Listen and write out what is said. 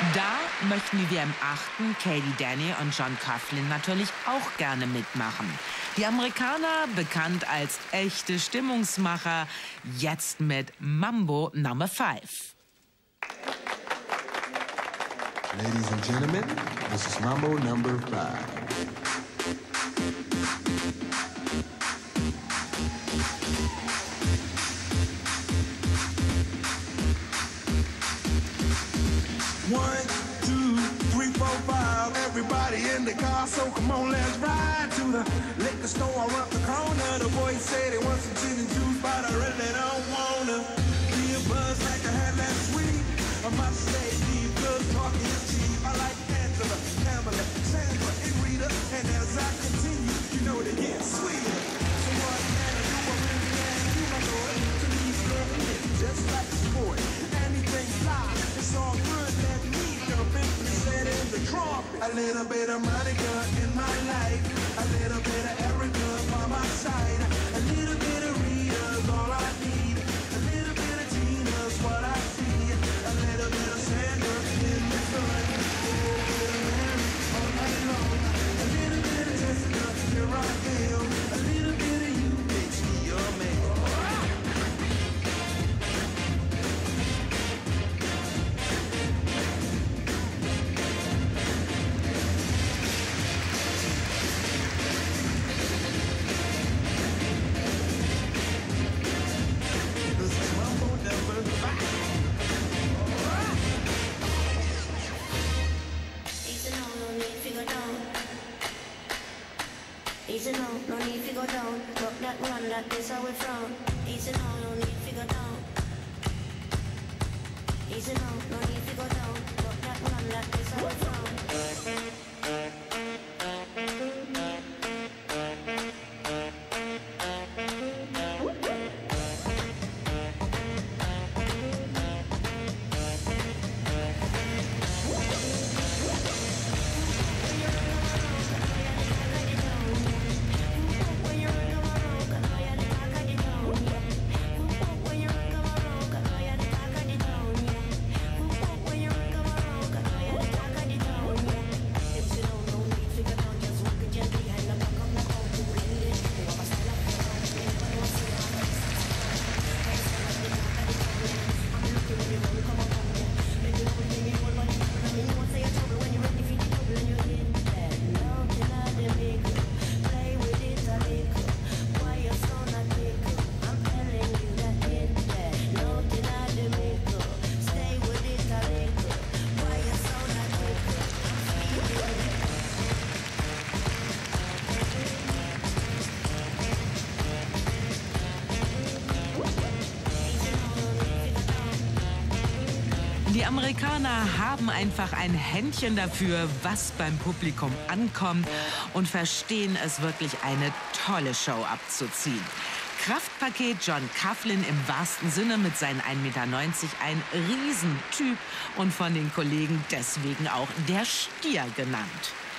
Da möchten die WM-Achten Caydee Denney und John Coughlin natürlich auch gerne mitmachen. Die Amerikaner, bekannt als echte Stimmungsmacher, jetzt mit Mambo Number 5. Ladies and gentlemen, this is Mambo number 5. One, two, three, four, five. Everybody in the car, so come on, let's ride to the liquor store around the corner. The boys say they want some gin and juice, but I really don't wanna be a buzz like I had last week. I must say, deep, good talking is cheap. I like Angela, Pamela, Sandra, and Rita. And as I continue, you know they get sweeter. So what can I do? I really can't do my lord. To me, flirting is just like sport. Anything fly, it's all good. Let me jump in and set in the trumpet. A little bit of Monica in my life, a little bit of Erica by my side, a little bit of Rita's all I need, a little bit of Tina's what I see, a little bit of Sandra in the sun, a little bit of Mary all night long, a little bit of Jessica, here I am, a little bit of you makes me your man. Easy now, no need to go down. Rock that run, that is how we from. Easy now, no need to go down. Easy now, no need to go down. Rock that run, that is how we from. Die Amerikaner haben einfach ein Händchen dafür, was beim Publikum ankommt, und verstehen es wirklich, eine tolle Show abzuziehen. Kraftpaket John Coughlin im wahrsten Sinne mit seinen 1,90 Meter, ein Riesentyp und von den Kollegen deswegen auch der Stier genannt.